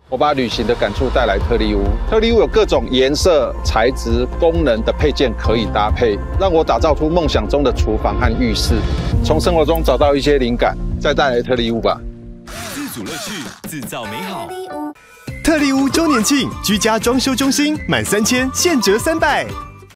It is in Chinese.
我把旅行的感触带来特力屋。特力屋有各种颜色、材质、功能的配件可以搭配，让我打造出梦想中的厨房和浴室。从生活中找到一些灵感，再带来特力屋吧。 自主乐趣，自造美好。 特力屋周年庆，居家装修中心满3000现折300。